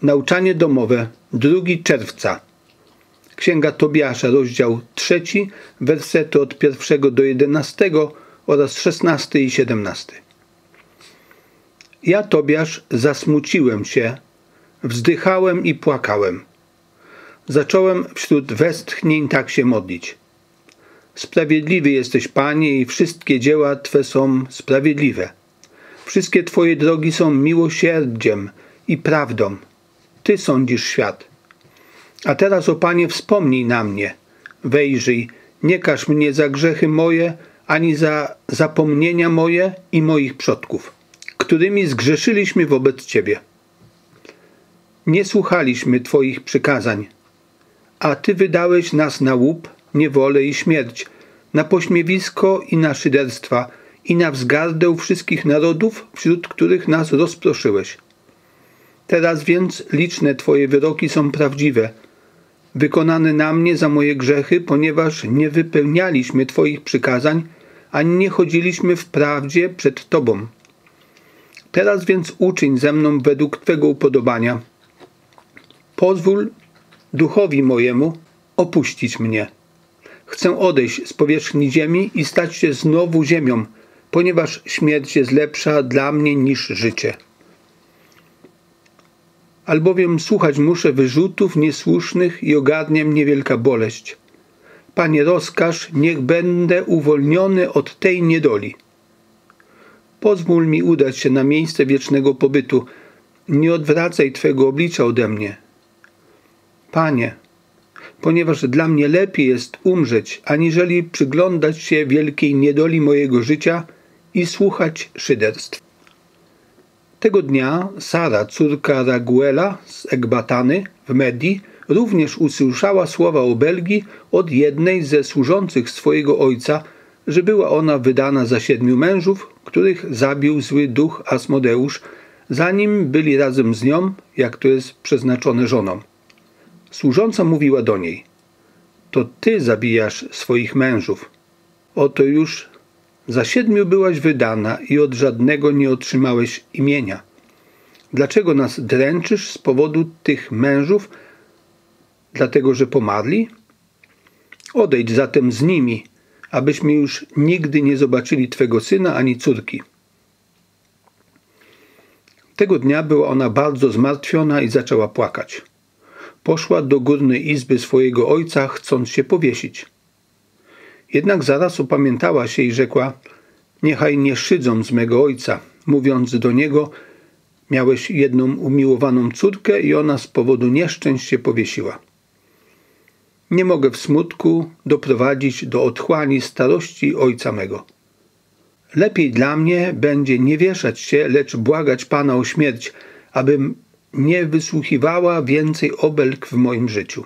Nauczanie domowe, 2 czerwca. Księga Tobiasza, rozdział 3, wersety od 1 do 11 oraz 16 i 17. Ja, Tobiasz, zasmuciłem się, wzdychałem i płakałem. Zacząłem wśród westchnień tak się modlić. Sprawiedliwy jesteś, Panie, i wszystkie dzieła Twe są sprawiedliwe. Wszystkie Twoje drogi są miłosierdziem i prawdą. Ty sądzisz świat. A teraz, o Panie, wspomnij na mnie. Wejrzyj, nie karz mnie za grzechy moje, ani za zapomnienia moje i moich przodków, którymi zgrzeszyliśmy wobec Ciebie. Nie słuchaliśmy Twoich przykazań, a Ty wydałeś nas na łup, niewolę i śmierć, na pośmiewisko i na szyderstwa, i na wzgardę wszystkich narodów, wśród których nas rozproszyłeś. Teraz więc liczne Twoje wyroki są prawdziwe, wykonane na mnie za moje grzechy, ponieważ nie wypełnialiśmy Twoich przykazań, ani nie chodziliśmy w prawdzie przed Tobą. Teraz więc uczyń ze mną według Twego upodobania. Pozwól duchowi mojemu opuścić mnie. Chcę odejść z powierzchni ziemi i stać się znowu ziemią, ponieważ śmierć jest lepsza dla mnie niż życie. Albowiem słuchać muszę wyrzutów niesłusznych i ogarnia mnie wielka boleść. Panie, rozkaż, niech będę uwolniony od tej niedoli. Pozwól mi udać się na miejsce wiecznego pobytu. Nie odwracaj Twego oblicza ode mnie. Panie, ponieważ dla mnie lepiej jest umrzeć, aniżeli przyglądać się wielkiej niedoli mojego życia i słuchać szyderstw. Tego dnia Sara, córka Raguela z Ekbatany w Medii, również usłyszała słowa obelgi od jednej ze służących swojego ojca, że była ona wydana za 7 mężów, których zabił zły duch Asmodeusz, zanim byli razem z nią, jak to jest przeznaczone żoną. Służąca mówiła do niej: to ty zabijasz swoich mężów. Oto już za 7 byłaś wydana i od żadnego nie otrzymałeś imienia. Dlaczego nas dręczysz z powodu tych mężów? Dlatego, że pomarli? Odejdź zatem z nimi, abyśmy już nigdy nie zobaczyli Twego syna ani córki. Tego dnia była ona bardzo zmartwiona i zaczęła płakać. Poszła do górnej izby swojego ojca, chcąc się powiesić. Jednak zaraz opamiętała się i rzekła: niechaj nie szydzą z mego ojca, mówiąc do niego: miałeś jedną umiłowaną córkę i ona z powodu nieszczęść się powiesiła. Nie mogę w smutku doprowadzić do otchłani starości ojca mego. Lepiej dla mnie będzie nie wieszać się, lecz błagać Pana o śmierć, abym nie wysłuchiwała więcej obelg w moim życiu.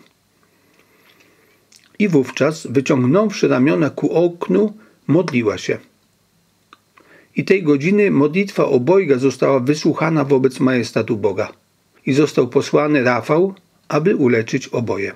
I wówczas, wyciągnąwszy ramiona ku oknu, modliła się. I tej godziny modlitwa obojga została wysłuchana wobec majestatu Boga. I został posłany Rafał, aby uleczyć oboje.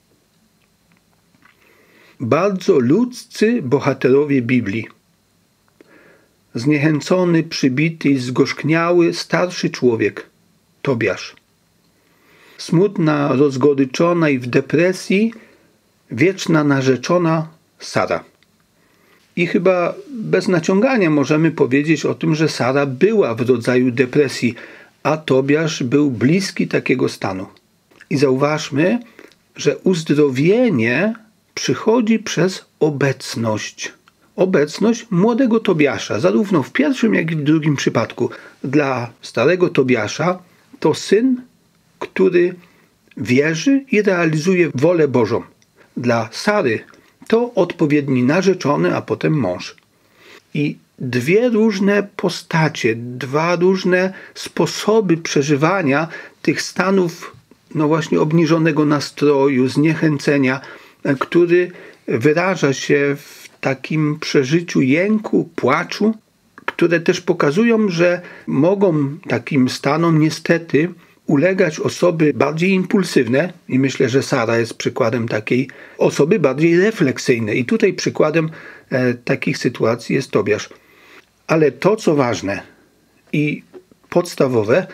Bardzo ludzcy bohaterowie Biblii. Zniechęcony, przybity i zgorzkniały starszy człowiek, Tobiasz. Smutna, rozgoryczona i w depresji wieczna narzeczona Sara. I chyba bez naciągania możemy powiedzieć o tym, że Sara była w rodzaju depresji, a Tobiasz był bliski takiego stanu. I zauważmy, że uzdrowienie przychodzi przez obecność. Obecność młodego Tobiasza, zarówno w pierwszym, jak i w drugim przypadku. Dla starego Tobiasza to syn, który wierzy i realizuje wolę Bożą. Dla Sary to odpowiedni narzeczony, a potem mąż. I 2 różne postacie, 2 różne sposoby przeżywania tych stanów, no właśnie, obniżonego nastroju, zniechęcenia, który wyraża się w takim przeżyciu jęku, płaczu, które też pokazują, że mogą takim stanom niestety ulegać osoby bardziej impulsywne i myślę, że Sara jest przykładem takiej osoby bardziej refleksyjnej. I tutaj przykładem takich sytuacji jest Tobiasz. Ale to, co ważne i podstawowe,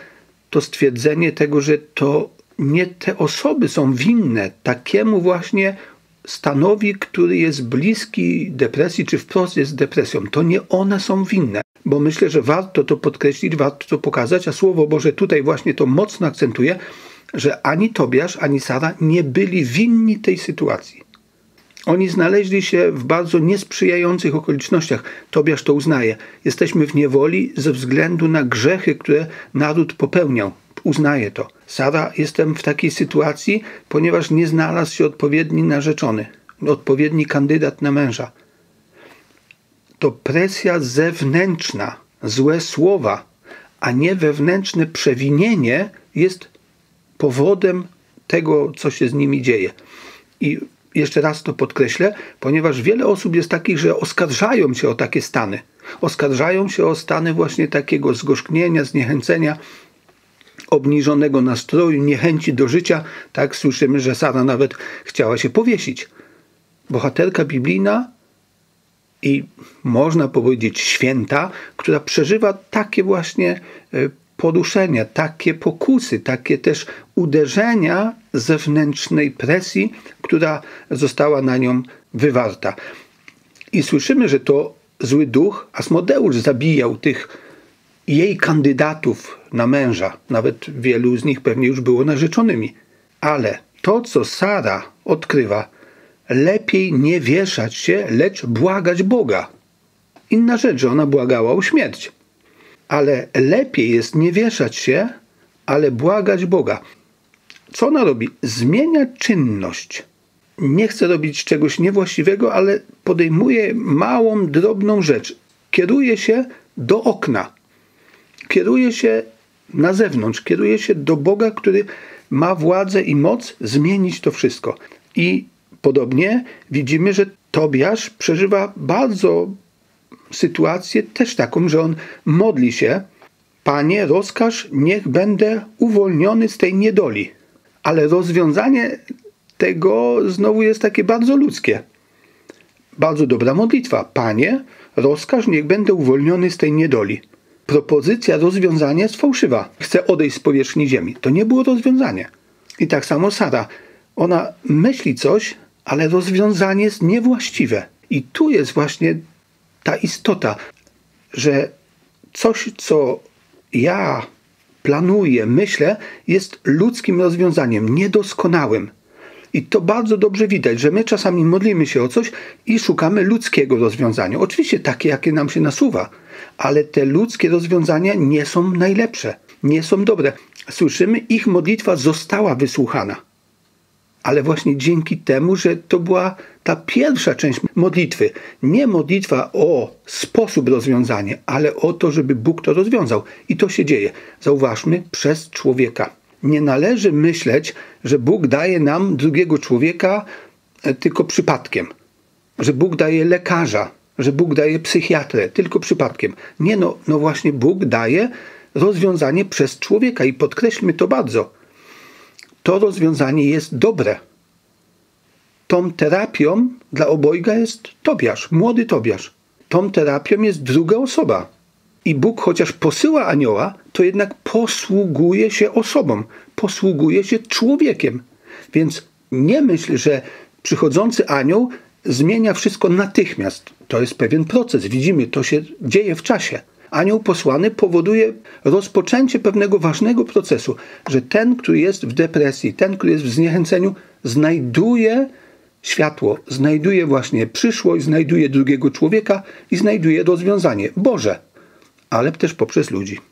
to stwierdzenie tego, że to nie te osoby są winne takiemu właśnie stanowi, który jest bliski depresji, czy wprost jest depresją. To nie one są winne, bo myślę, że warto to podkreślić, warto to pokazać, a Słowo Boże tutaj właśnie to mocno akcentuje, że ani Tobiasz, ani Sara nie byli winni tej sytuacji. Oni znaleźli się w bardzo niesprzyjających okolicznościach. Tobiasz to uznaje. Jesteśmy w niewoli ze względu na grzechy, które naród popełniał. Uznaje to. Sara, jestem w takiej sytuacji, ponieważ nie znalazł się odpowiedni narzeczony, odpowiedni kandydat na męża. To presja zewnętrzna, złe słowa, a nie wewnętrzne przewinienie jest powodem tego, co się z nimi dzieje. I jeszcze raz to podkreślę, ponieważ wiele osób jest takich, że oskarżają się o takie stany. Oskarżają się o stany właśnie takiego zgorzknienia, zniechęcenia, obniżonego nastroju, niechęci do życia. Tak słyszymy, że Sara nawet chciała się powiesić. Bohaterka biblijna i można powiedzieć święta, która przeżywa takie właśnie poruszenia, takie pokusy, takie też uderzenia zewnętrznej presji, która została na nią wywarta. I słyszymy, że to zły duch Asmodeusz zabijał tych jej kandydatów na męża. Nawet wielu z nich pewnie już było narzeczonymi. Ale to, co Sara odkrywa, lepiej nie wieszać się, lecz błagać Boga. Inna rzecz, że ona błagała o śmierć. Ale lepiej jest nie wieszać się, ale błagać Boga. Co ona robi? Zmienia czynność. Nie chce robić czegoś niewłaściwego, ale podejmuje małą, drobną rzecz. Kieruje się do okna. Kieruje się na zewnątrz. Kieruje się do Boga, który ma władzę i moc zmienić to wszystko. I podobnie widzimy, że Tobiasz przeżywa bardzo sytuację też taką, że on modli się: Panie, rozkaż, niech będę uwolniony z tej niedoli. Ale rozwiązanie tego znowu jest takie bardzo ludzkie. Bardzo dobra modlitwa. Panie, rozkaż, niech będę uwolniony z tej niedoli. Propozycja rozwiązania jest fałszywa. Chcę odejść z powierzchni ziemi. To nie było rozwiązanie. I tak samo Sara. Ona myśli coś, ale rozwiązanie jest niewłaściwe. I tu jest właśnie ta istota, że coś, co ja planuję, myślę, jest ludzkim rozwiązaniem, niedoskonałym. I to bardzo dobrze widać, że my czasami modlimy się o coś i szukamy ludzkiego rozwiązania. Oczywiście takie, jakie nam się nasuwa, ale te ludzkie rozwiązania nie są najlepsze, nie są dobre. Słyszymy, ich modlitwa została wysłuchana. Ale właśnie dzięki temu, że to była ta pierwsza część modlitwy. Nie modlitwa o sposób rozwiązania, ale o to, żeby Bóg to rozwiązał. I to się dzieje. Zauważmy, przez człowieka. Nie należy myśleć, że Bóg daje nam drugiego człowieka tylko przypadkiem. Że Bóg daje lekarza, że Bóg daje psychiatrę tylko przypadkiem. Nie, no właśnie Bóg daje rozwiązanie przez człowieka i podkreślmy to bardzo. To rozwiązanie jest dobre. Tą terapią dla obojga jest Tobiasz, młody Tobiasz. Tą terapią jest druga osoba. I Bóg, chociaż posyła anioła, to jednak posługuje się osobą, posługuje się człowiekiem. Więc nie myśl, że przychodzący anioł zmienia wszystko natychmiast. To jest pewien proces. Widzimy, to się dzieje w czasie. Anioł posłany powoduje rozpoczęcie pewnego ważnego procesu, że ten, który jest w depresji, ten, który jest w zniechęceniu, znajduje światło, znajduje właśnie przyszłość, znajduje drugiego człowieka i znajduje rozwiązanie Boże, ale też poprzez ludzi.